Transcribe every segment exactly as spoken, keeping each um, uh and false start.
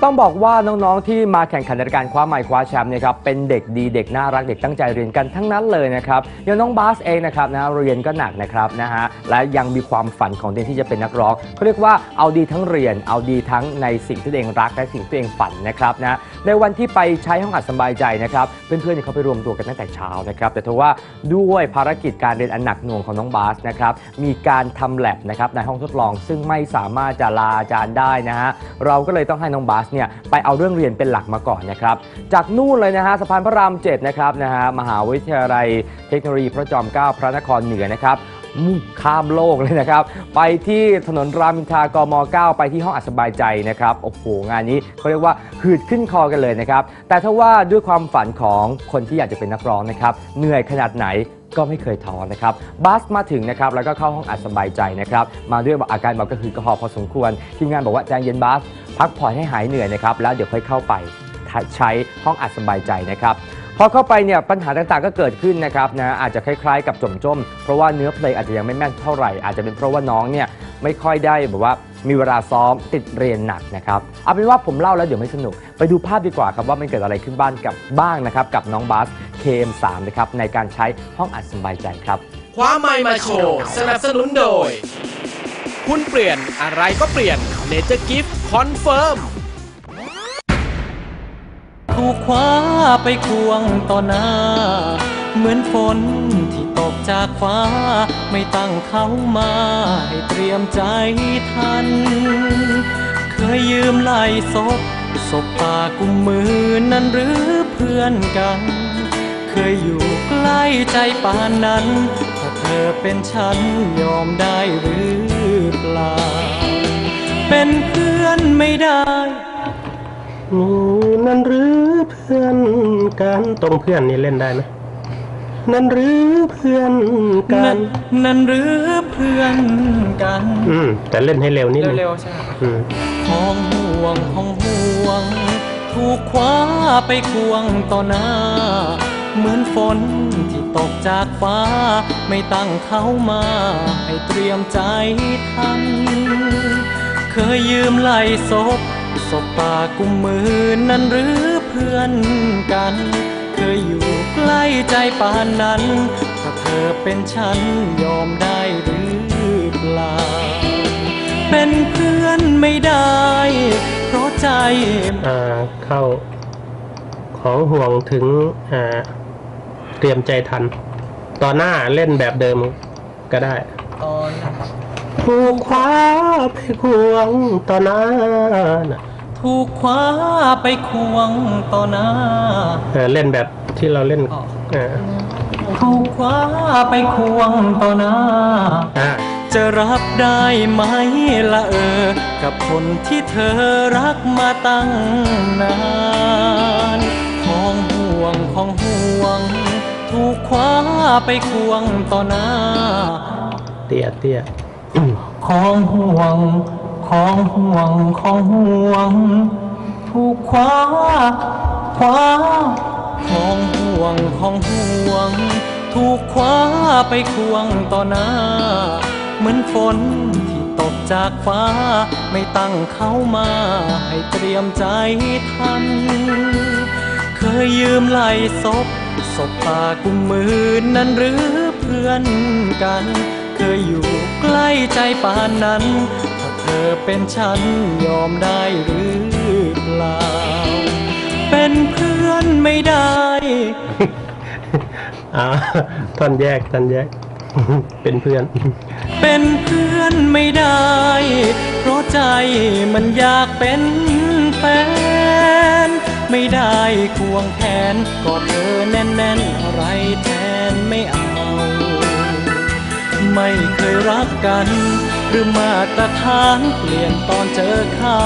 ต้องบอกว่าน้องๆที่มาแข่งขันในการคว้าไมค์คว้าแชมป์เนี่ยครับเป็นเด็กดีเด็กน่ารักเด็กตั้งใจเรียนกันทั้งนั้นเลยนะครับอย่างน้องบาสเองนะครับนะเรียนก็หนักนะครับนะฮะและยังมีความฝันของตัวเองที่จะเป็นนักร้องเขาเรียกว่าเอาดีทั้งเรียนเอาดีทั้งในสิ่งที่ตัวเองรักและสิ่งที่ตัวเองฝันนะครับนะในวันที่ไปใช้ห้องอัดสบายใจนะครับเพื่อนๆเขาไปรวมตัวกันตั้งแต่เช้านะครับแต่ทว่าด้วยภารกิจการเรียนอันหนักหน่วงของน้องบาสนะครับมีการทำแลบนะครับในห้องทดลองซึ่งไม่สามารถจะลาอาจารย์ได้นะฮะเราก็เลยต้องให้น้องบาสเนี่ยไปเอาเรื่องเรียนเป็นหลักมาก่อนนะครับจากนู่นเลยนะฮะสะพานพระรามเจ็ดนะครับนะฮะมหาวิทยาลัยเทคโนโลยีพระจอมเกล้าพระนครเหนือนะครับมุ่งข้ามโลกเลยนะครับไปที่ถนนรามอินทรากมเก้าไปที่ห้องอัดสบายใจนะครับโอ้โหงานนี้เขาเรียกว่าหืดขึ้นคอกันเลยนะครับแต่ถ้าว่าด้วยความฝันของคนที่อยากจะเป็นนักร้องนะครับเหนื่อยขนาดไหนก็ไม่เคยท้อนะครับบัสมาถึงนะครับแล้วก็เข้าห้องอัดสบายใจนะครับมาด้วยอาการแบบกระหืดกระหอบพอสมควรทีมงานบอกว่าใจเย็นบัสพักผ่อนให้หายเหนื่อยนะครับแล้วเดี๋ยวค่อยเข้าไปใช้ห้องอัดสบายใจนะครับพอเข้าไปเนี่ยปัญหาต่างๆก็เกิดขึ้นนะครับนะอาจจะคล้ายๆกับจมจมเพราะว่าเนื้อเพลงอาจจะยังไม่แม่นเท่าไหร่อาจจะเป็นเพราะว่าน้องเนี่ยไม่ค่อยได้แบบว่ามีเวลาซ้อมติดเรียนหนักนะครับเอาเป็นว่าผมเล่าแล้วเดี๋ยวไม่สนุกไปดูภาพดีกว่าครับว่ามันเกิดอะไรขึ้นบ้านกับบ้างนะครับกับน้องบาส เค เอ็ม สาม นะครับในการใช้ห้องอัดสบายใจครับคว้าไมค์มาโชว์สนับสนุนโดยคุณเปลี่ยนอะไรก็เปลี่ยนเนเจอร์กิฟต์คอนเฟิร์มถูกคว้าไปควงต่อหน้าเหมือนฝนที่ตกจากฟ้าไม่ตั้งเขามาให้เตรียมใจทันเคยยืมไหล่ศพศพตากุมมือนั้นหรือเพื่อนกันเคยอยู่ใกล้ใจปานนั้นถ้าเธอเป็นฉันยอมได้หรือเปล่าเป็นเพื่อนไม่ได้นั่นหรือเพื่อนกันตรงเพื่อนนี่เล่นได้ไหมนั่นหรือเพื่อนกันนั่นหรือเพื่อนกันอืมแต่เล่นให้เร็วนิดนึงเร็วๆใช่อืมห้องห่วงห้องห่วงถูกคว้าไปควงต่อหน้าเหมือนฝนที่ตกจากฟ้าไม่ตั้งเขามาให้เตรียมใจทันเคยยืมไหล่ศพศพตากุมมือนั่นหรือเพื่อนกันเคยอยู่ใกล้ใจปานนั้นถ้าเธอเป็นฉันยอมได้หรือเปล่าเป็นเพื่อนไม่ได้เพราะใจอ่าเข้าของห่วงถึงอ่าเตรียมใจทันต่อหน้าเล่นแบบเดิมก็ได้ตอนถูกคว้าไปควงต่อหน้าถูกคว้าไปควงต่อหน้าเล่นแบบที่เราเล่นถูกคว้าไปควงต่อหน้าจะรับได้ไหมละเออกับคนที่เธอรักมาตั้งนานของห่วงของห่วงถูกคว้าไปควงต่อหน้าเตี้ยเตี้ยของห่วงของห่วงของห่วงถูกคว้าคว้าของห่วงของห่วงถูกคว้าไปควงต่อหน้าเหมือนฝนที่ตกจากฟ้าไม่ตั้งเขามาให้เตรียมใจทันเคยยืมไหล่ศพศพตากุมมือนั้นหรือเพื่อนกันเคยอยู่ใกล้ใจปานนั้นถ้าเธอเป็นฉันยอมได้หรือเปล่าเป็นเพื่อนไม่ได้อ่าท่อนแยกท่อนแยกเป็นเพื่อนเป็นเพื่อนไม่ได้เพราะใจมันอยากเป็นแฟนไม่ได้ควงแขนกอดเธอแน่นๆอะไรแทนไม่เอาไม่เคยรักกันหรือมาตรฐานเปลี่ยนตอนเจอเขา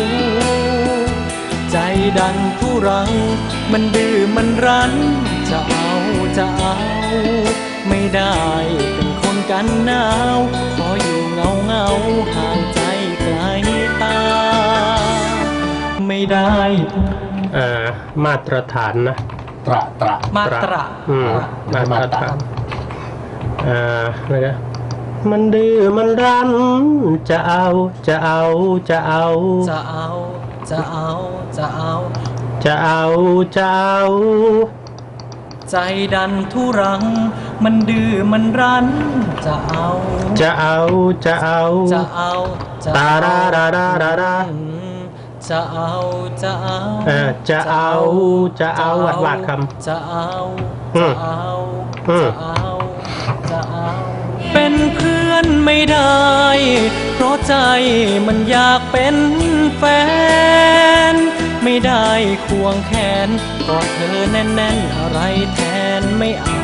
ใจดันทุรังมันดื้อมันรั้นจะเอาจะเอาไม่ได้เป็นคนกันหนาวขออยู่เงาเงาห่างใจไกลตาไม่ได้อ่ามาตรฐานนะตระตระมาตระอืมมาตรฐานอ่าอะไรนะมันดื้อมันรั้นจะเอาจะเอาจะเอาจะเอาจะเอาจะเอาจะเอาจะเอาใจดันทุรังมันดื้อมันรั้นจะเอาจะเอาจะเอาจะเอาจะตาดาดาดาดาดาจะเอาจะเอาเออจะเอาจะเอาหวาดหวาดคำจะเอาอืจะมเอาอืมจะเอาจะเอาเป็นเพื่อนไม่ได้เพราะใจมันอยากเป็นแฟนไม่ได้ควงแขนกอดเธอแน่นๆอะไรแทนไม่เอา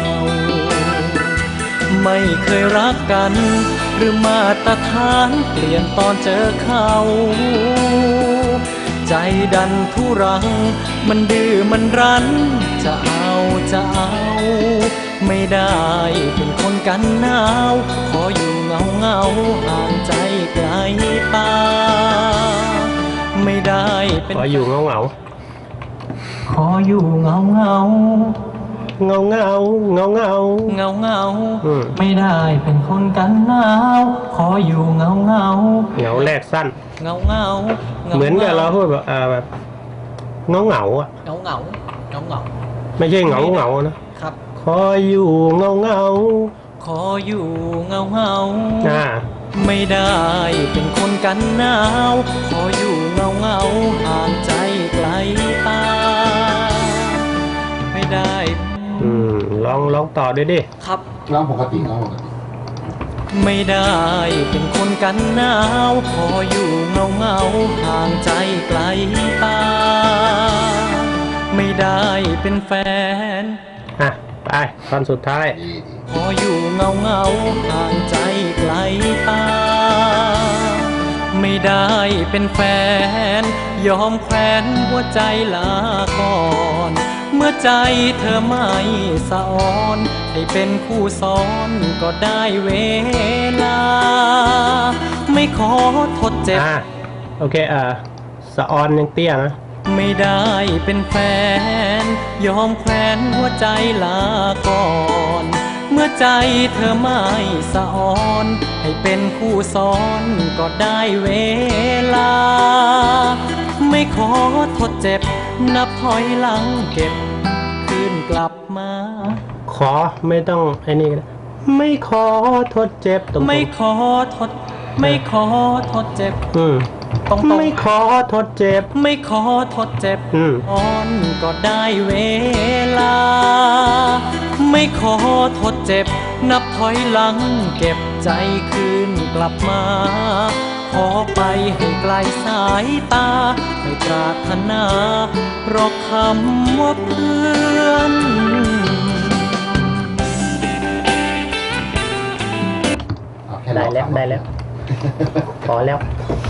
ไม่เคยรักกันหรือมาตรฐานเปลี่ยนตอนเจอเขาใจดันทุรังมันดื้อมันรั้นจะเอาจะเอาไม่ได้เป็นคนกันหนาวขออยู่เงาเงาห่างใจไกลตาไม่ได้เป็นขออยู่เงาเงาขออยู่เงาเงาเงาเงาเงาเงาเงาเงาอืมไม่ได้เป็นคนกันหนาวขออยู่เงาเงาเหงาแรกสั้นเงาเงาเหมือนกับเราพูดแบบอ่าแบบเงาเงาอ่ะเงาเงาเงาเงาไม่ใช่เหงาเหงานะครับ ขออยู่เงาเงาขออยู่เงาเงาอ่าไม่ได้เป็นคนกันหนาวขออยู่เงาเงาห่างใจไกลตาไม่ได้อืมลองลองต่อด้วยดิครับร้องปกติร้องปกติไม่ได้เป็นคนกันหนาวขออยู่เงาเงาห่างใจไกลตาไม่ได้เป็นแฟนอ่ะไปตอนสุดท้ายดีดีขออยู่เงาเงาห่างใจไกลตาไม่ได้เป็นแฟนยอมแขวนหัวใจลาก่อนเมื่อใจเธอไม่สะอ่อนให้เป็นคู่ซ้อนก็ได้เวลาไม่ขอทดเจ็บอ่ะโอเคอ่าสะออนยังเตี้ยนะไม่ได้เป็นแฟนยอมแขวนหัวใจลาก่อนเมื่อใจเธอไม่สะอ่อนให้เป็นคู่ซ้อนก็ได้เวลาไม่ขอทดเจ็บนับถอยหลังเก็บคืนกลับมาขอไม่ต้องไอ้นี่ก็ได้ไม่ขอทดเจ็บตรงๆไม่ขอทดไม่ขอทดเจ็บอืมตรงๆไม่ขอทดเจ็บไม่ขอทดเจ็บอืมอ่อนก็ได้เวลา ไม่ขอทดเจ็บ นับถอยหลังเก็บใจคืนกลับมา ขอไปให้ไกลสายตา ไม่ปรารถนารอกคำว่าเพื่อนเอาค่ได้ร้องแล้วได้แล้ว พอแล้ว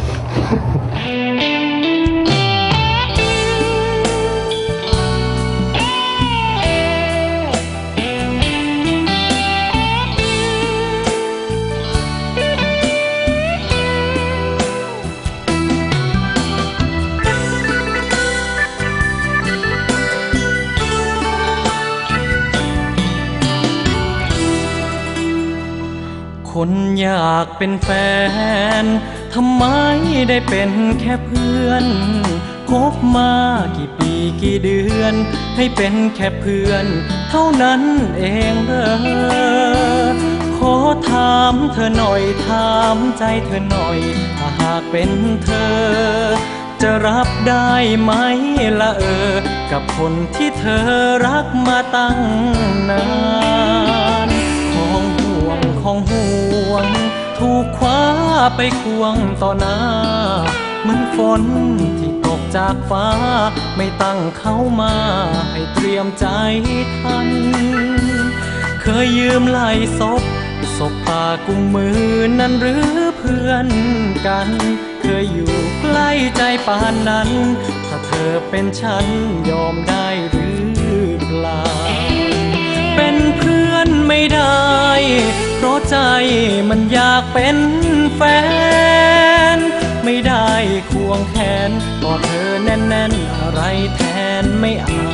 คนอยากเป็นแฟนทำไมได้เป็นแค่เพื่อนคบมากี่ปีกี่เดือนให้เป็นแค่เพื่อนเท่านั้นเองเหรอขอถามเธอหน่อยถามใจเธอหน่อยถ้าหากเป็นเธอจะรับได้ไหมละเออกับคนที่เธอรักมาตั้งนานของห่วงของห่วงถูกคว้าไปควงต่อหน้าเหมือนฝนที่ตกจากฟ้าไม่ตั้งเขามาให้เตรียมใจทันเคยยืมไหลศพศพตากุมมือนั่นหรือเพื่อนกันเคยอยู่ใกล้ใจปานนั้นถ้าเธอเป็นฉันยอมได้หรือเปล่าเป็นเพื่อนไม่ได้เพราะใจมันอยากเป็นแฟนไม่ได้ควงแขนกอดเธอแน่นๆอะไรแทนไม่เอา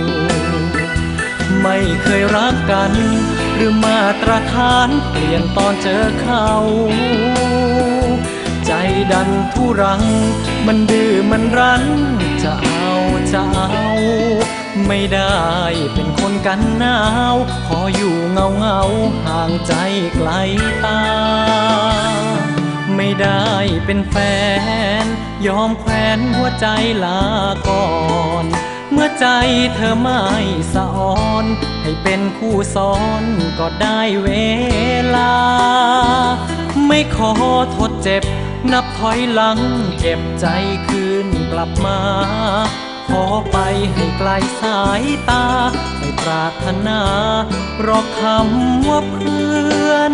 ไม่เคยรักกันหรือมาตรฐานเปลี่ยนตอนเจอเขาใจดันทุรังมันดื้อมันรั้นจะเอาจะเอาไม่ได้เป็นคนกันหนาวขออยู่เงาเงาห่างใจไกลตาไม่ได้เป็นแฟนยอมแขวนหัวใจลาก่อนเมื่อใจเธอไม่สะอ่อนให้เป็นคู่ซ้อนก็ได้เวลาไม่ขอทดเจ็บนับถอยหลังเก็บใจคืนกลับมาขอไปให้ไกลสายตาไม่ปรารถนารอคำว่าเพื่อน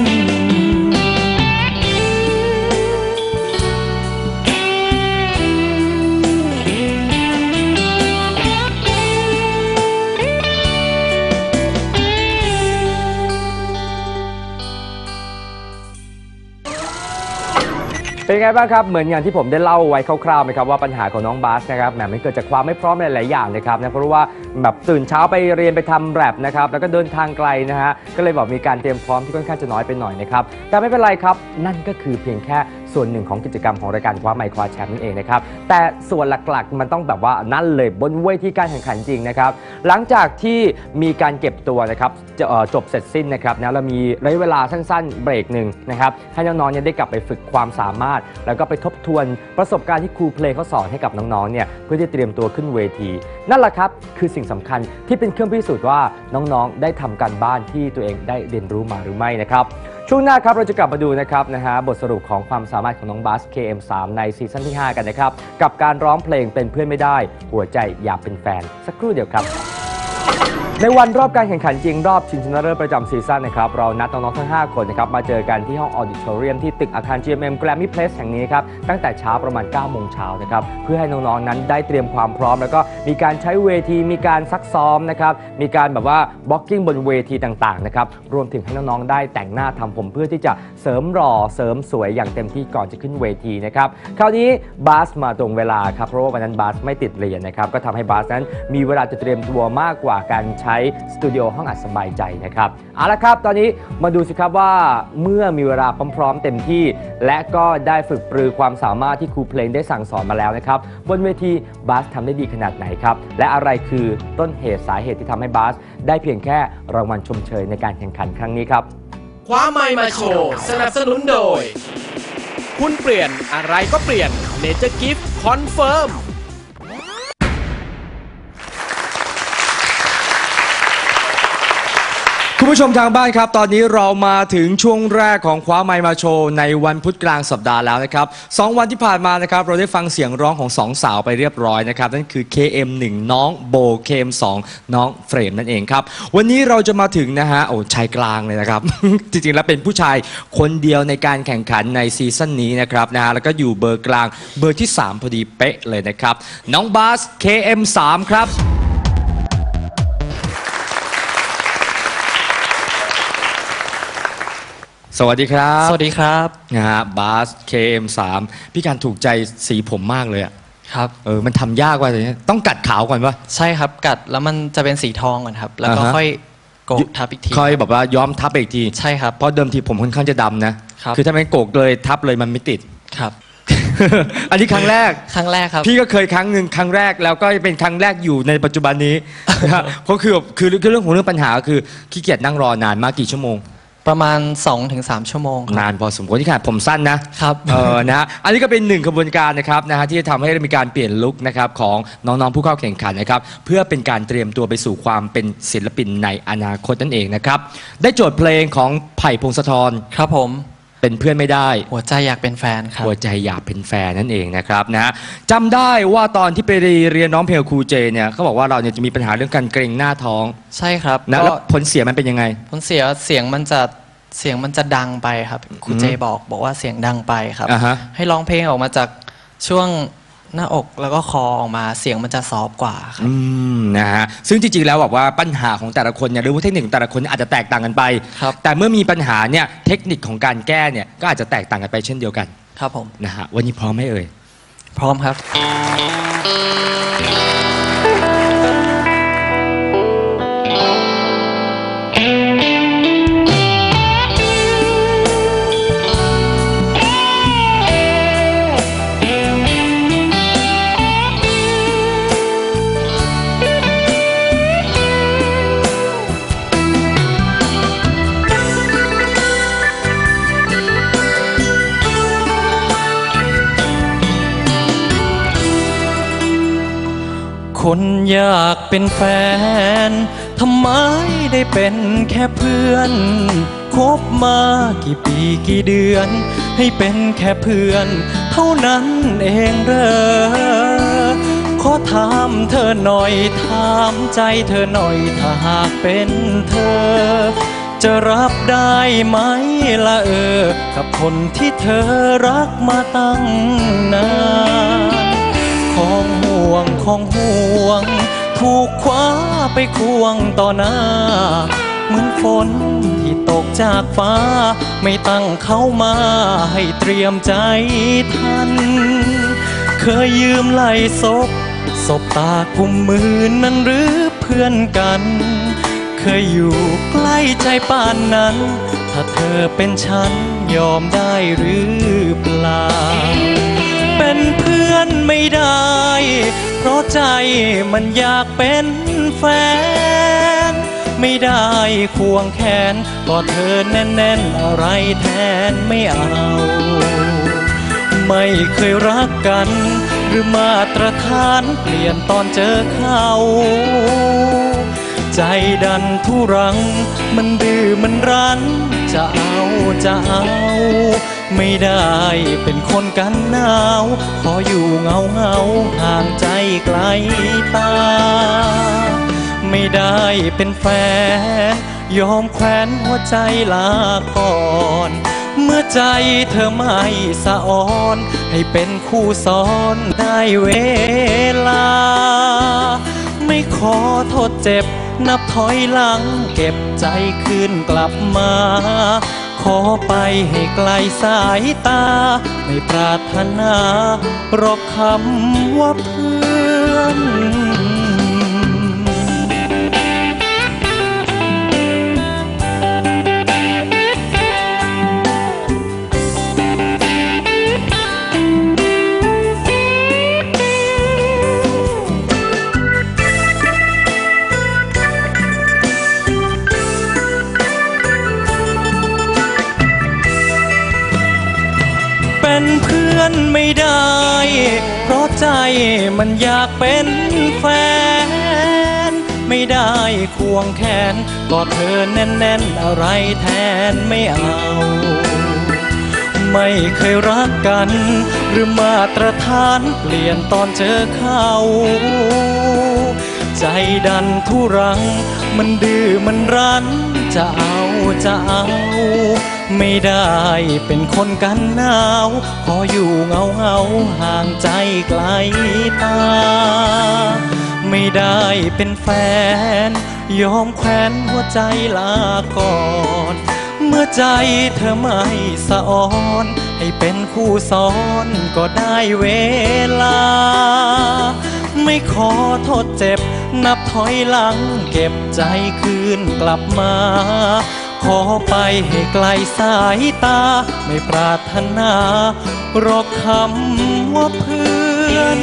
เป็นไงบ้างครับเหมือนอย่างที่ผมได้เล่าไว้คร่าวๆไหมครับว่าปัญหาของน้องบาสนะครับแหมมันเกิดจากความไม่พร้อมหลายๆอย่างนะครับนะเพราะว่าแบบตื่นเช้าไปเรียนไปทำแรปนะครับแล้วก็เดินทางไกลนะฮะก็เลยบอกมีการเตรียมพร้อมที่ค่อนข้างจะน้อยไปหน่อยนะครับแต่ไม่เป็นไรครับนั่นก็คือเพียงแค่ส่วนหนึ่งของกิจกรรมของรายการคว้าไมค์คว้าแชมป์นั่นเองนะครับแต่ส่วนหลักๆมันต้องแบบว่านั่นเลยบนเวทีการแข่งขันจริงนะครับหลังจากที่มีการเก็บตัวนะครับจะจบเสร็จสิ้นนะครับนะเรามีระยะเวลาสั้นๆเบรกหนึ่งนะครับให้น้องๆเนี่ยได้กลับไปฝึกความสามารถแล้วก็ไปทบทวนประสบการณ์ที่ครูเพลงเขาสอนให้กับน้องๆเนี่ยเพื่อที่เตรียมตัวขึ้นเวทีนั่นแหละครับคือสิ่งสำคัญที่เป็นเครื่องพิสูจน์ว่าน้องๆได้ทำการบ้านที่ตัวเองได้เรียนรู้มาหรือไม่นะครับช่วงหน้าครับเราจะกลับมาดูนะครับนะฮะบทสรุปของความสามารถของน้องบาส เค เอ็ม สาม ในซีซั่นที่ห้ากันนะครับกับการร้องเพลงเป็นเพื่อนไม่ได้หัวใจอยากเป็นแฟนสักครู่เดียวครับในวันรอบการแข่งขันจริงรอบชิงชนะเลิศประจำซีซั่นนะครับเรานัดน้องๆทั้งห้าคนนะครับมาเจอกันที่ห้องออดิทอเรียมที่ตึกอาคาร จี เอ็ม เอ็ม Grammy Place แห่งนี้ครับตั้งแต่เช้าประมาณเก้าโมงเช้านะครับเพื่อให้น้องๆนั้นได้เตรียมความพร้อมแล้วก็มีการใช้เวทีมีการซักซ้อมนะครับมีการแบบว่าบล็อกกิ้งบนเวทีต่างๆนะครับรวมถึงให้น้องๆได้แต่งหน้าทำผมเพื่อที่จะเสริมหล่อเสริมสวยอย่างเต็มที่ก่อนจะขึ้นเวทีนะครับคราวนี้บาสมาตรงเวลาครับเพราะว่าวันนั้นบาสไม่ติดเรียนนะครับก็ทำให้บาสนั้นมีเวลาจะเตรียมตัวมากกว่าการใช้สตูดิโอห้องอัดสบายใจนะครับเอาละครับตอนนี้มาดูสิครับว่าเมื่อมีเวลาพร้อมๆเต็มที่และก็ได้ฝึกปรือความสามารถที่ครูเพลงได้สั่งสอนมาแล้วนะครับบนเวทีบาสทำได้ดีขนาดไหนครับและอะไรคือต้นเหตุสาเหตุที่ทำให้บาสได้เพียงแค่รางวัลชมเชยในการแข่งขันครั้งนี้ครับคว้าไมค์มาโชว์สนับสนุนโดยคุณเปลี่ยนอะไรก็เปลี่ยน Nature Gift Confirm คุณผู้ชมทางบ้านครับตอนนี้เรามาถึงช่วงแรกของคว้าไมค์มาโชว์ในวันพุธกลางสัปดาห์แล้วนะครับสองวันที่ผ่านมานะครับเราได้ฟังเสียงร้องของสองสาวไปเรียบร้อยนะครับนั่นคือ เค เอ็ม หนึ่ง น้องโบ เค เอ็ม สอง น้องเฟรมนั่นเองครับวันนี้เราจะมาถึงนะฮะโอ้ชายกลางเลยนะครับ จริงๆแล้วเป็นผู้ชายคนเดียวในการแข่งขันในซีซั่นนี้นะครับนะฮะแล้วก็อยู่เบอร์กลางเบอร์ที่สามพอดีเป๊ะเลยนะครับน้องบาส เค เอ็ม สาม ครับสวัสดีครับสวัสดีครับนะฮะบาส เค เอ็ม สาม พี่การถูกใจสีผมมากเลยอะครับเออมันทำยากว่าอะไรเนี่ยต้องกัดขาวก่อนปะใช่ครับกัดแล้วมันจะเป็นสีทองก่อนครับแล้วก็ค่อยโกกทับอีกทีค่อยแบบว่าย้อมทับอีกทีใช่ครับเพราะเดิมทีผมค่อนข้างจะดำนะคือถ้าไม่โกกเลยทับเลยมันไม่ติดครับอันนี้ครั้งแรกครั้งแรกครับพี่ก็เคยครั้งหนึ่งครั้งแรกแล้วก็เป็นครั้งแรกอยู่ในปัจจุบันนี้เพราะคือคือเรื่องของเรื่องปัญหาคือขี้เกียจนั่งรอนานมากกี่ชั่วโมงประมาณ สองถึงสาม ชั่วโมงนานพอสมควรที่ขนาดผมสั้นนะครับเออนะฮะอันนี้ก็เป็นหนึ่งกระบวนการนะครับนะฮะที่จะทำให้มีการเปลี่ยนลุคนะครับของน้องๆผู้เข้าแข่งขันนะครับเพื่อเป็นการเตรียมตัวไปสู่ความเป็นศิลปินในอนาคตนั่นเองนะครับได้โจทย์เพลงของไผ่พงศธรครับผมเป็นเพื่อนไม่ได้หัวใจอยากเป็นแฟนครับหัวใจอยากเป็นแฟนนั่นเองนะครับนะจำได้ว่าตอนที่ไปเรียนน้องเพลงครูเจเนี่ยเขาบอกว่าเราเนี่ยจะมีปัญหาเรื่องการเกร็งหน้าท้องใช่ครับนะแล้วผลเสียมันเป็นยังไงผลเสียเสียงมันจะเสียงมันจะดังไปครับครูเจบอกบอกว่าเสียงดังไปครับ uh-huh. ให้ร้องเพลงออกมาจากช่วงหน้าอกแล้วก็คอออกมาเสียงมันจะซอฟกว่าครับอืมนะฮะซึ่งจริงๆแล้วบอกว่าปัญหาของแต่ละคนเนี่ยหรือว่าเทคนิคของแต่ละคนอาจจะแตกต่างกันไปแต่เมื่อมีปัญหาเนี่ยเทคนิคของการแก้เนี่ยก็อาจจะแตกต่างกันไปเช่นเดียวกันครับผมนะฮะวันนี้พร้อมไหมเอ่ยพร้อมครับคนอยากเป็นแฟนทำไมได้เป็นแค่เพื่อนคบมากี่ปีกี่เดือนให้เป็นแค่เพื่อนเท่านั้นเองเหรอขอถามเธอหน่อยถามใจเธอหน่อยถ้าหากเป็นเธอจะรับได้ไหมละเออกับคนที่เธอรักมาตั้งนานของห่วงของห่วงถูกคว้าไปควงต่อหน้าเหมือนฝนที่ตกจากฟ้าไม่ตั้งเข้ามาให้เตรียมใจทันเคยยืมไหลศพศพตากุมมือนั้นหรือเพื่อนกันเคยอยู่ใกล้ใจป่านนั้นถ้าเธอเป็นฉันยอมได้หรือเปล่าเป็นเพื่อนไม่ได้เพราะใจมันอยากเป็นแฟนไม่ได้ควงแขนก็เธอแน่นๆอะไรแทนไม่เอาไม่เคยรักกันหรือมาตรฐานเปลี่ยนตอนเจอเขาใจดันทุรังมันดื้อมันรั้นจะเอาจะเอาไม่ได้เป็นคนกันหนาวขออยู่เงาเงาห่างใจไกลตาไม่ได้เป็นแฟนยอมแขวนหัวใจลาก่อนเมื่อใจเธอไม่สะอ่อนให้เป็นคู่ซ้อนได้เวลาไม่ขอโทษเจ็บนับถอยหลังเก็บใจคืนกลับมาขอไปให้ไกลสายตาไม่ปรารถนารอกคำว่าเพื่อนเป็นเพื่อนไม่ได้เพราะใจมันอยากเป็นแฟนไม่ได้ควงแขนก็เธอแน่นๆอะไรแทนไม่เอาไม่เคยรักกันหรือมาตรฐานเปลี่ยนตอนเจอเขาใจดันทุรังมันดื้อมันรั้นจะเอาจะเอาไม่ได้เป็นคนกันหนาวขออยู่เงาเงาห่างใจไกลตาไม่ได้เป็นแฟนยอมแขวนหัวใจลาก่อนเมื่อใจเธอไม่สะอ่อนให้เป็นคู่ซ้อนก็ได้เวลาไม่ขอโทษเจ็บนับถอยหลังเก็บใจคืนกลับมาขอไปให้ไกลสายตาไม่ปรารถนารอกคำว่าเพื่อน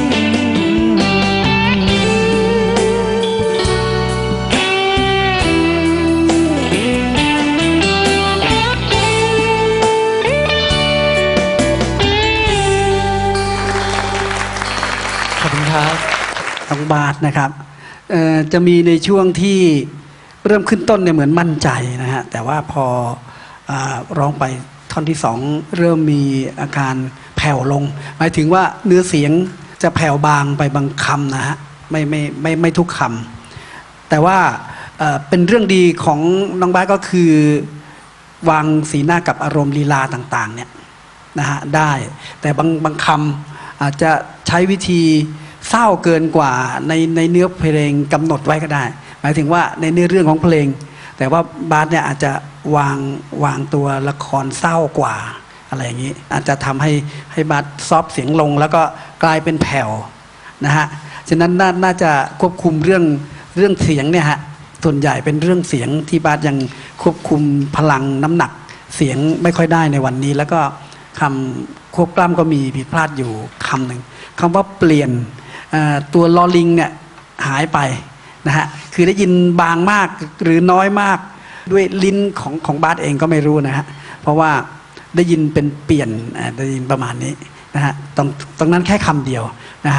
ขอบคุณครับน้องบาสนะครับจะมีในช่วงที่เริ่มขึ้นต้นเนี่ยเหมือนมั่นใจนะฮะแต่ว่าพออร้องไปท่อนที่สองเริ่มมีอาการแผ่วลงหมายถึงว่าเนื้อเสียงจะแผ่วบางไปบางคำนะฮะไม่ไม่ไม่ไม่ทุกคำแต่ว่าเ, เป็นเรื่องดีของน้องบาสก็คือวางสีหน้ากับอารมณ์ลีลาต่างๆเนี่ยนะฮะได้แต่บางบางคำอาจจะใช้วิธีเศร้าเกินกว่าในในเนื้อเพลงกำหนดไว้ก็ได้หมายถึงว่าในเนื้อเรื่องของเพลงแต่ว่าบาสเนี่ยอาจจะวางวางตัวละครเศร้ากว่าอะไรอย่างนี้อาจจะทำให้ให้บาสซอฟเสียงลงแล้วก็กลายเป็นแผ่วนะฮะฉะนั้นน่าน่าจะควบคุมเรื่องเรื่องเสียงเนี่ยฮะส่วนใหญ่เป็นเรื่องเสียงที่บาสยังควบคุมพลังน้ำหนักเสียงไม่ค่อยได้ในวันนี้แล้วก็คำควบกล้ำก็มีผิดพลาดอยู่คำหนึ่งคำว่าเปลี่ยนตัวลอลิงเนี่ยหายไปนะฮะคือได้ยินบางมากหรือน้อยมากด้วยลิ้นของของบาสเองก็ไม่รู้นะฮะเพราะว่าได้ยินเป็นเปลี่ยนได้ยินประมาณนี้นะฮะตรงตรงนั้นแค่คำเดียวนะฮะ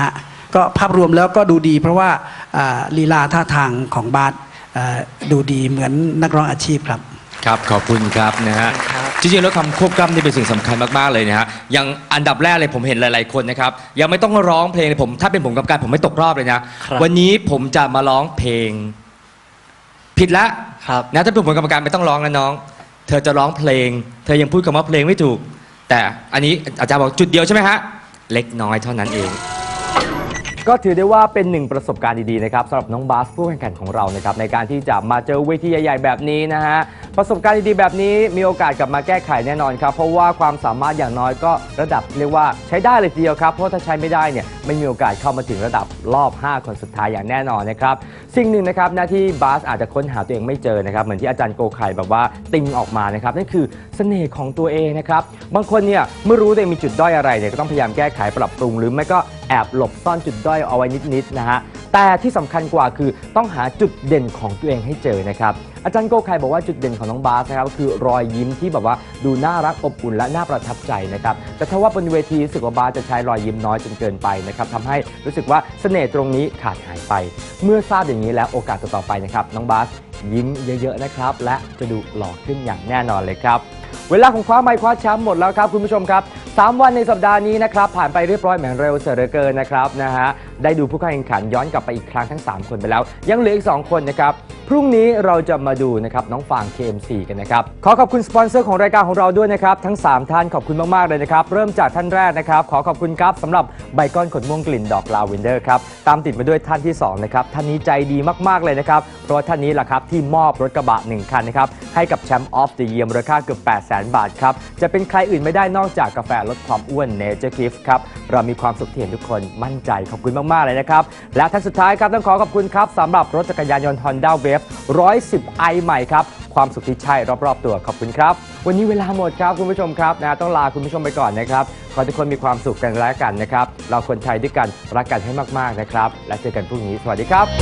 ก็ภาพรวมแล้วก็ดูดีเพราะว่าอ่าลีลาท่าทางของบาสอ่าดูดีเหมือนนักร้องอาชีพครับครับขอบคุณครับนะฮะจริงๆแล้วคำควบกล้ำนี่เป็นสิ่งสำคัญมากๆเลยนะฮะอย่างอันดับแรกเลยผมเห็นหลายๆคนนะครับยังไม่ต้องร้องเพลงเลยผมถ้าเป็นผมกับการผมไม่ตกรอบเลยนะวันนี้ผมจะมาร้องเพลงผิดละนะถ้าเป็นผมกรรมการไม่ต้องร้องนะน้องเธอจะร้องเพลงเธอยังพูดคำว่าเพลงไม่ถูกแต่อันนี้อาจารย์บอกจุดเดียวใช่ไหมฮะเล็กน้อยเท่านั้นเองก็ถือได้ว่าเป็นหนึ่งประสบการณ์ดีๆนะครับสำหรับน้องบาสผู้แข่งขันของเรานะครับในการที่จะมาเจอเวทีใหญ่ๆแบบนี้นะฮะประสบการณ์ดีๆแบบนี้มีโอกาสกลับมาแก้ไขแน่นอนครับเพราะว่าความสามารถอย่างน้อยก็ระดับเรียกว่าใช้ได้เลยทีเดียวครับเพราะถ้าใช้ไม่ได้เนี่ยไม่มีโอกาสเข้ามาถึงระดับรอบห้าคนสุดท้ายอย่างแน่นอนนะครับสิ่งหนึ่งนะครับหน้าที่บาสอาจจะค้นหาตัวเองไม่เจอนะครับเหมือนที่อาจารย์โกไข่แบบว่าติงออกมานะครับนั่นคือเสน่ห์ของตัวเองนะครับบางคนเนี่ยเมื่อรู้ตัวเองมีจุดด้อยอะไรเนี่ยก็ต้องพยายามแก้ไขปรับปรุงหรือไม่ก็แอบหลบซ่อนจุดด้อยเอาไว้นิดๆนะฮะแต่ที่สำคัญกว่าคือต้องหาจุดเด่นของตัวเองให้เจอนะครับอาจารย์โกไข่บอกว่าจุดเด่นของน้องบาสนะครับคือรอยยิ้มที่แบบว่าดูน่ารักอบอุ่นและน่าประทับใจนะครับแต่ถ้าว่าบนเวทีรู้สึกว่าบาสจะใช้รอยยิ้มน้อยจนเกินไปนะครับทำให้รู้สึกว่าเสน่ห์ตรงนี้ขาดหายไปเมื่อทราบอย่างนี้แล้วโอกาสต่อไปนะครับน้องบาสยิ้มเยอะๆนะครับและจะดูหล่อขึ้นอย่างแน่นอนเลยครับเวลาของคว้าไมค์คว้าแชมป์หมดแล้วครับคุณผู้ชมครับสามวันในสัปดาห์นี้นะครับผ่านไปเรียบร้อยเหมือนเร็วเสียเหลือเกินนะครับนะฮะได้ดูผู้เข้าแข่งขันย้อนกลับไปอีกครั้งทั้งสามคนไปแล้วยังเหลืออีกสองคนนะครับพรุ่งนี้เราจะมาดูนะครับน้องฟาง เค เอ็ม ซี กันนะครับขอขอบคุณสปอนเซอร์ของรายการของเราด้วยนะครับทั้งสามท่านขอบคุณมากๆเลยนะครับเริ่มจากท่านแรกนะครับขอขอบคุณครับสำหรับใบก้อนขนม่วงกลิ่นดอกลาเวนเดอร์ครับตามติดมาด้วยท่านที่สองนะครับท่านนี้ใจดีมากๆเลยนะครับเพราะท่านนี้แหละครับที่มอบรถกระบะหนึ่งคันนะครับให้กับแชมป์ออฟเดอะเยียร์มูลค่าเกือบแปดแสนบาทครับจะเป็นใครอื่นไม่ได้นอกจากกาแฟลดความอ้วน Nature Gift ครับเรามีความสุขที่เห็นทุกคนมั่นใจขอบคุณมากๆเลยนะครับและท่านสุดท้ายครับต้องขอขอบคุณครับสำหรับรถจักรยานยนต์ Honda Wave หนึ่งร้อยสิบไอ ใหม่ครับความสุขที่ใช่รอบๆตัวขอบคุณครับวันนี้เวลาหมดครับคุณผู้ชมครับนะต้องลาคุณผู้ชมไปก่อนนะครับขอทุกคนมีความสุขกันและกันนะครับเราคนไทยด้วยกันรักกันให้มากๆนะครับและเจอกันพรุ่งนี้สวัสดีครับ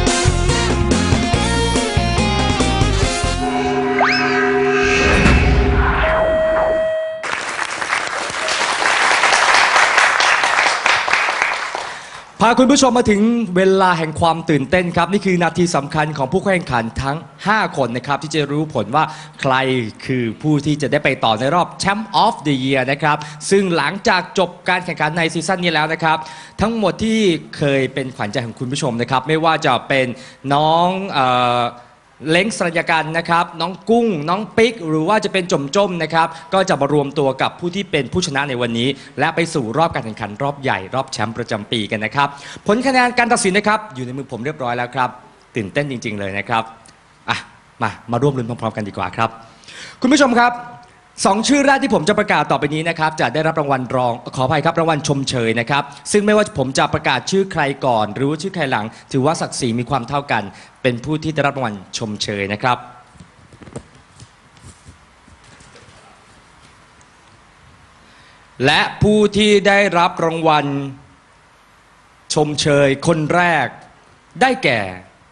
พาคุณผู้ชมมาถึงเวลาแห่งความตื่นเต้นครับนี่คือนาทีสำคัญของผู้แข่งขันทั้งห้าคนนะครับที่จะรู้ผลว่าใครคือผู้ที่จะได้ไปต่อในรอบแชมป์ออฟเดอะเยียร์นะครับซึ่งหลังจากจบการแข่งขันในซีซั่นนี้แล้วนะครับทั้งหมดที่เคยเป็นขวัญใจของคุณผู้ชมนะครับไม่ว่าจะเป็นน้องเอ่อเล้งสรัญญกันนะครับน้องกุ้งน้องปิ๊กหรือว่าจะเป็นจมจมนะครับก็จะมารวมตัวกับผู้ที่เป็นผู้ชนะในวันนี้และไปสู่รอบการแข่งขันรอบใหญ่รอบแชมป์ประจำปีกันนะครับผลคะแนนการตัดสินนะครับอยู่ในมือผมเรียบร้อยแล้วครับตื่นเต้นจริงๆเลยนะครับอ่ะมามาร่วมลุ้นพร้อมๆกันดีกว่าครับคุณผู้ชมครับสองชื่อแรกที่ผมจะประกาศต่อไปนี้นะครับจะได้รับรางวัลรองขออภัยครับรางวัลชมเชยนะครับซึ่งไม่ว่าผมจะประกาศชื่อใครก่อนหรือชื่อใครหลังถือว่าศักดิ์ศรีมีความเท่ากันเป็นผู้ที่ได้รับรางวัลชมเชยนะครับและผู้ที่ได้รับรางวัลชมเชยคนแรกได้แก่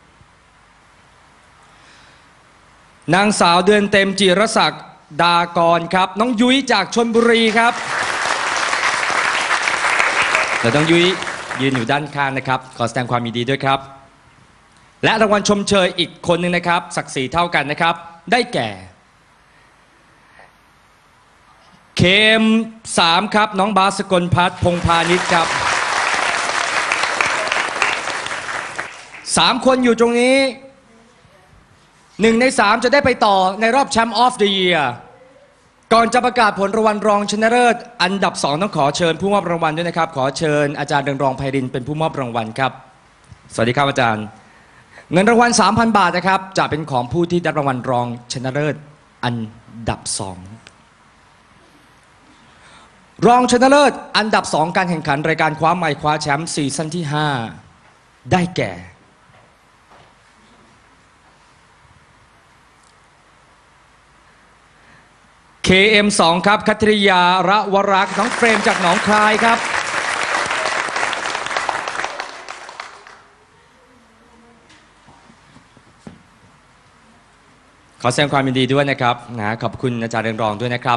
นางสาวเดือนเต็มจิรศักดิ์ดากรครับน้องยุ้ยจากชลบุรีครับและน้องยุ้ยยืนอยู่ด้านข้างนะครับขอแสดงความยินดีด้วยครับและรางวัลชมเชยอีกคนหนึ่งนะครับศักดิ์ศรีเท่ากันนะครับได้แก่เคมสามครับน้องบาสกลพัฒน์พงพาณิชย์ครับสามคนอยู่ตรงนี้หนึ่งในสามจะได้ไปต่อในรอบแชมป์ออฟเดอะเยียร์ก่อนจะประกาศผลรางวัลรองชนะเลิศอันดับสองต้องขอเชิญผู้มอบรางวัลด้วยนะครับขอเชิญอาจารย์เรืองรองไพรินทร์เป็นผู้มอบรางวัลครับสวัสดีครับอาจารย์เงินรางวัล สามพัน บาทนะครับจะเป็นของผู้ที่ได้รางวัลรองชนะเลิศอันดับสองรองชนะเลิศอันดับสองการแข่งขันรายการคว้าไมค์คว้าแชมป์ซีซั่นที่ห้าได้แก่เค เอ็ม สอง ครับคัทริยาระวรักษ์น้องเฟรมจากหนองคายครับขอแสดงความยินดีด้วยนะครับนะขอบคุณอาจารย์เรืองรองด้วยนะครับ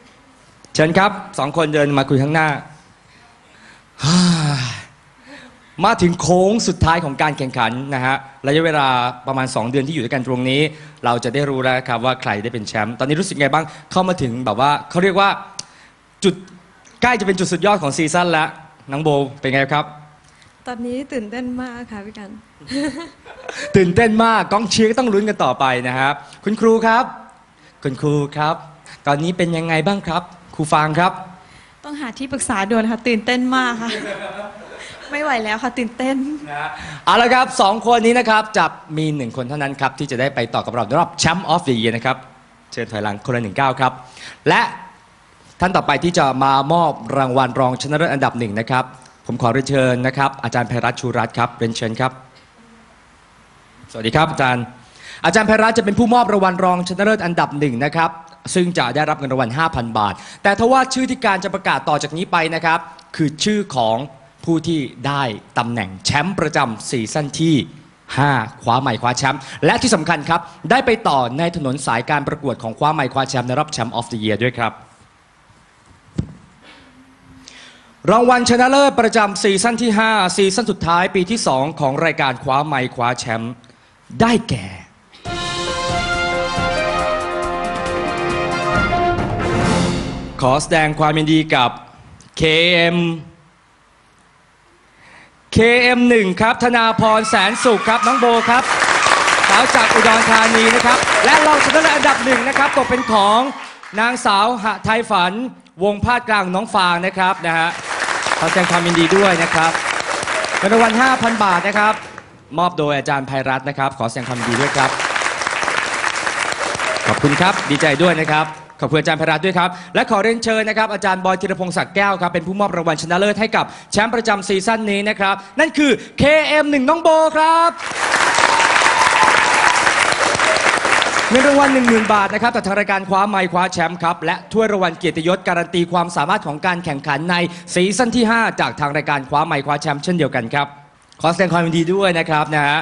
เชิญครับสองคนเดินมาคุยข้างหน้ามาถึงโค้งสุดท้ายของการแข่งขันนะฮะระยะเวลาประมาณสองเดือนที่อยู่ด้วยกันตรงนี้เราจะได้รู้แล้วครับว่าใครได้เป็นแชมป์ตอนนี้รู้สึกไงบ้างเข้ามาถึงแบบว่าเขาเรียกว่าจุดใกล้จะเป็นจุดสุดยอดของซีซั่นแล้วน้องโบเป็นไงครับตอนนี้ตื่นเต้นมากค่ะพี่กันตื่นเต้นมากกองเชียร์ก็ต้องลุ้นกันต่อไปนะครับคุณครูครับคุณครูครับตอนนี้เป็นยังไงบ้างครับครูฟางครับต้องหาที่ปรึกษาด่วนค่ะตื่นเต้นมากค่ะ ไม่ไหวแล้วค่ะตื่นเต้นนะเอาละครับสองคนนี้นะครับจะมีหนึ่งคนเท่านั้นครับที่จะได้ไปต่อกับเราในรอบแชมป์ออฟเดอะเยียร์นะครับเชิญถอยหลังคนละหนึ่งก้าวครับและท่านต่อไปที่จะมามอบรางวัลรองชนะเลิศอันดับหนึ่งนะครับผมขอเรียนเชิญนะครับอาจารย์ไพรัตน์ชูรัตน์ครับเรียนเชิญครับสวัสดีครับอาจารย์อาจารย์ไพรัตน์จะเป็นผู้มอบรางวัลรองชนะเลิศอันดับหนึ่งนะครับซึ่งจะได้รับเงินรางวัล ห้าพัน บาทแต่ทว่าชื่อที่การจะประกาศต่อจากนี้ไปนะครับคือชื่อของผู้ที่ได้ตำแหน่งแชมป์ประจำซีซั่นที่ห้าคว้าใหม่คว้าแชมป์และที่สำคัญครับได้ไปต่อในถนนสายการประกวดของคว้าใหม่คว้าแชมป์ในรอบแชมป์ออฟเดอะเยียร์ด้วยครับรางวัลชนะเลิศประจำซีซั่นที่ห้าซีซั่นสุดท้ายปีที่สองของรายการคว้าไมค์คว้าแชมป์ได้แก่ขอแสดงความยินดีกับ เค เอ็ม เค เอ็ม หนึ่ง ครับธนาพรแสนสุขครับน้องโบครับสาวจากอุดรธานีนะครับและรองชนะเลิศอันดับหนึ่งนะครับตกเป็นของนางสาวหไทยฝันวงพาดกลางน้องฟางนะครับนะฮะขอแสดงความยินดีด้วยนะครับเงินรางวัล ห้าพัน บาทนะครับมอบโดยอาจารย์ไพรัตน์นะครับขอแสดงความยินดีด้วยครับขอบคุณครับดีใจด้วยนะครับขอบคุณอาจารย์ไพรัตน์ด้วยครับและขอเรียนเชิญนะครับอาจารย์บอยธีรพงศ์ศักดิ์แก้วครับเป็นผู้มอบรางวัลชนะเลิศให้กับแชมป์ประจำซีซั่นนี้นะครับนั่นคือ เค เอ็ม หนึ่ง น้องโบครับเงินรางวัล หนึ่งหมื่น บาทนะครับจากทางรายการคว้าไมค์คว้าแชมป์ครับและถ้วยรางวัลเกียรติยศการันตีความสามารถของการแข่งขันในซีซั่นที่ห้าจากทางรายการคว้าไมค์คว้าแชมป์เช่นเดียวกันครับขอแสดงความยินดีด้วยนะครับนะฮะ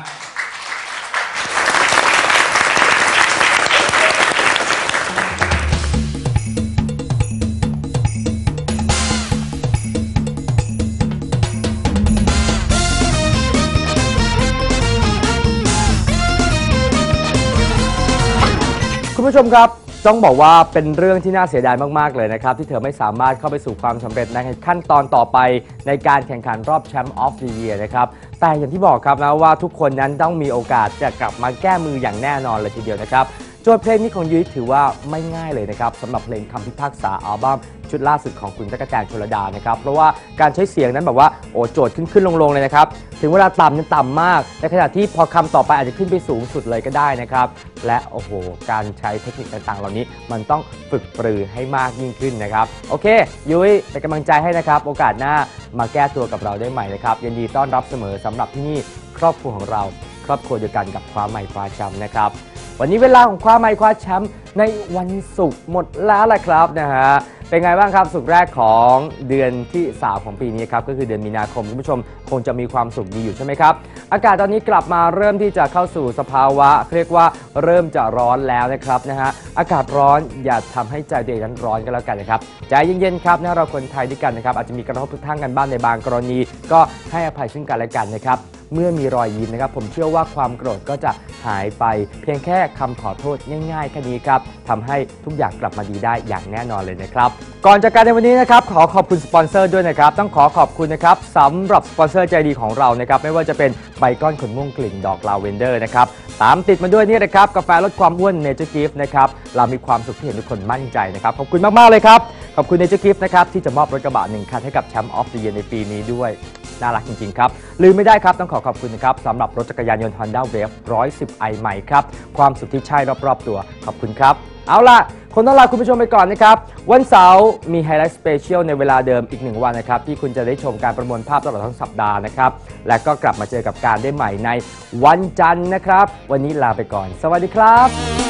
คุณผู้ชมครับต้องบอกว่าเป็นเรื่องที่น่าเสียดายมากๆเลยนะครับที่เธอไม่สามารถเข้าไปสู่ความสำเร็จในขั้นตอนต่อไปในการแข่งขันรอบแชมป์ออฟเดอะเยียร์นะครับแต่อย่างที่บอกครับนะว่าทุกคนนั้นต้องมีโอกาสจะกลับมาแก้มืออย่างแน่นอนเลยทีเดียวนะครับโจทย์เพลงนี้ของยุ้ยถือว่าไม่ง่ายเลยนะครับสำหรับเพลงคำพิพากษาอัลบั้มชุดล่าสุดของคุณตั๊กแตนชลดานะครับเพราะว่าการใช้เสียงนั้นแบบว่าโอ้โจทย์ขึ้นขึ้นลงลงเลยนะครับถึงเวลาต่ำนั้นต่ำมากในขณะที่พอคำต่อไปอาจจะขึ้นไปสูงสุดเลยก็ได้นะครับและโอ้โหการใช้เทคนิคต่างๆเหล่านี้มันต้องฝึกปรือให้มากยิ่งขึ้นนะครับโอเคยุ้ยเป็นกำลังใจให้นะครับโอกาสหน้ามาแก้ตัวกับเราได้ใหม่นะครับยินดีต้อนรับเสมอสำหรับที่นี่ครอบครัวของเราครอบครัวเดียวกันกับคว้าไมค์คว้าแชมป์นะครับวันนี้เวลาของคว้าไมค์คว้าแชมป์ในวันศุกร์หมดแล้วแหละครับนะฮะเป็นไงบ้างครับศุกร์แรกของเดือนที่สามของปีนี้ครับก็คือเดือนมีนาคมคุณผู้ชมคงจะมีความสุขดีอยู่ใช่ไหมครับอากาศตอนนี้กลับมาเริ่มที่จะเข้าสู่สภาวะเรียกว่าเริ่มจะร้อนแล้วนะครับนะฮะอากาศร้อนอย่าทำให้ใจตัวเองนั้นร้อนกันแล้วกันนะครับใจเย็นๆครับนะเราคนไทยด้วยกันนะครับอาจจะมีกระทบกระทั่งกันบ้างในบางกรณีก็ให้อภัยซึ่งกันและกันนะครับเมื่อมีรอยยิ้มนะครับผมเชื่อว่าความโกรธก็จะหายไปเพียงแค่คำขอโทษง่ายๆแค่นี้ครับทำให้ทุกอย่างกลับมาดีได้อย่างแน่นอนเลยนะครับก่อนจากการในวันนี้นะครับขอขอบคุณสปอนเซอร์ด้วยนะครับต้องขอขอบคุณนะครับสำหรับสปอนเซอร์ใจดีของเรานะครับไม่ว่าจะเป็นใบก้อนขนม่วงกลิ่นดอกลาเวนเดอร์นะครับตามติดมาด้วยนี่นะครับกาแฟลดความอ้วน Nature Gift นะครับเรามีความสุขที่เห็นทุกคนมั่นใจนะครับขอบคุณมากๆเลยครับขอบคุณ Nature Gift นะครับที่จะมอบรถกระบะหนึ่งคันให้กับแชมป์ออฟเดอะเยียร์ในปีนี้ด้วยน่ารักจริงๆครับลืมไม่ได้ครับต้องขอขอบคุณนะครับสำหรับรถจักรยานยนต์ Honda Wave หนึ่งร้อยสิบ ไอ ใหม่ครับความสุขที่ใช่รอบๆตัวขอบคุณครับเอาล่ะคนต้องลาคุณผู้ชมไปก่อนนะครับวันเสาร์มีไฮไลท์สเปเชียลในเวลาเดิมอีกหนึ่งวันนะครับที่คุณจะได้ชมการประมวลภาพตลอดทั้งสัปดาห์นะครับและก็กลับมาเจอกับการได้ใหม่ในวันจันทร์นะครับวันนี้ลาไปก่อนสวัสดีครับ